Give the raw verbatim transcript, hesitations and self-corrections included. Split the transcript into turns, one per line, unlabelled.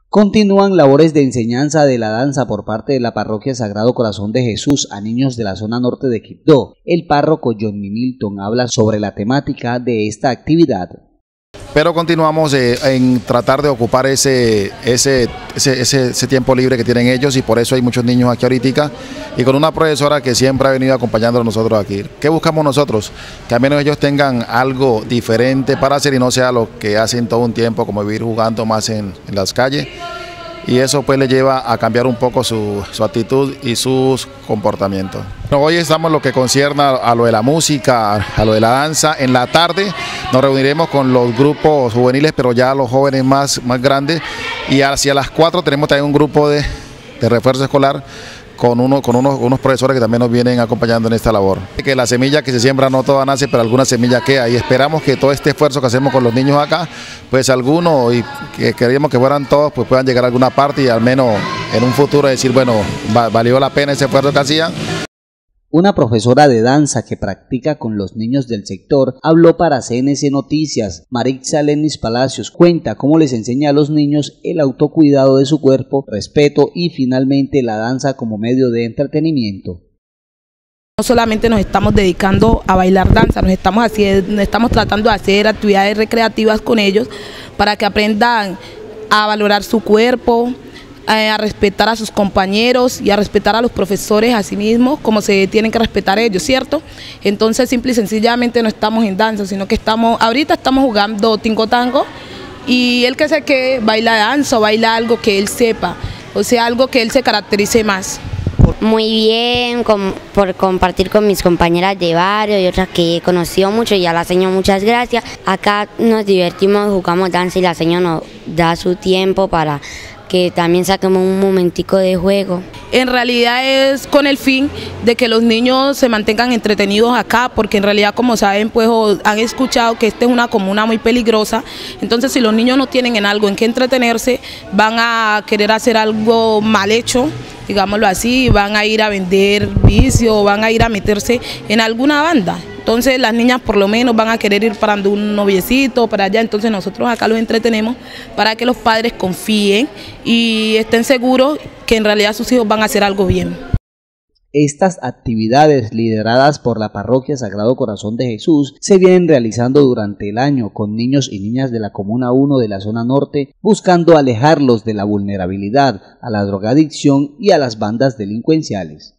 Continúan labores de enseñanza de la danza por parte de la Parroquia Sagrado Corazón de Jesús a niños de la zona norte de Quibdó. El párroco Johnny Milton habla sobre la temática de esta actividad.
Pero continuamos eh, en tratar de ocupar ese, ese, ese, ese, ese tiempo libre que tienen ellos, y por eso hay muchos niños aquí ahorita, y con una profesora que siempre ha venido acompañando a nosotros aquí. ¿Qué buscamos nosotros? Que al menos ellos tengan algo diferente para hacer y no sea lo que hacen todo un tiempo, como vivir jugando más en, en las calles. Y eso pues le lleva a cambiar un poco su, su actitud y sus comportamientos. Bueno, hoy estamos en lo que concierne a lo de la música, a lo de la danza. En la tarde nos reuniremos con los grupos juveniles, pero ya los jóvenes más, más grandes. Y hacia las cuatro tenemos también un grupo de, de refuerzo escolar con, uno, con unos, unos profesores que también nos vienen acompañando en esta labor. Que la semilla que se siembra no toda nace, pero alguna semilla queda, y esperamos que todo este esfuerzo que hacemos con los niños acá, pues algunos, y que queríamos que fueran todos, pues puedan llegar a alguna parte y al menos en un futuro decir, bueno, valió la pena ese esfuerzo que hacían.
Una profesora de danza que practica con los niños del sector habló para C N C Noticias. Maritza Lenis Palacios cuenta cómo les enseña a los niños el autocuidado de su cuerpo, respeto y finalmente la danza como medio de entretenimiento.
No solamente nos estamos dedicando a bailar danza, nos estamos, haciendo, estamos tratando de hacer actividades recreativas con ellos para que aprendan a valorar su cuerpo, a respetar a sus compañeros y a respetar a los profesores a sí mismos, como se tienen que respetar ellos, ¿cierto? Entonces, simple y sencillamente no estamos en danza, sino que estamos, ahorita estamos jugando tingo tango, y él que sé que baila danza o baila algo que él sepa, o sea, algo que él se caracterice más.
Muy bien, con, por compartir con mis compañeras de barrio y otras que he conocido mucho, y a la señora muchas gracias. Acá nos divertimos, jugamos danza y la señora nos da su tiempo para que también saquemos un momentico de juego.
En realidad es con el fin de que los niños se mantengan entretenidos acá, porque en realidad, como saben, pues han escuchado que esta es una comuna muy peligrosa. Entonces, si los niños no tienen en algo en que entretenerse, van a querer hacer algo mal hecho, digámoslo así, van a ir a vender vicio, van a ir a meterse en alguna banda. Entonces las niñas por lo menos van a querer ir parando un noviecito para allá, entonces nosotros acá los entretenemos para que los padres confíen y estén seguros que en realidad sus hijos van a hacer algo bien.
Estas actividades lideradas por la Parroquia Sagrado Corazón de Jesús se vienen realizando durante el año con niños y niñas de la Comuna uno de la zona norte, buscando alejarlos de la vulnerabilidad, a la drogadicción y a las bandas delincuenciales.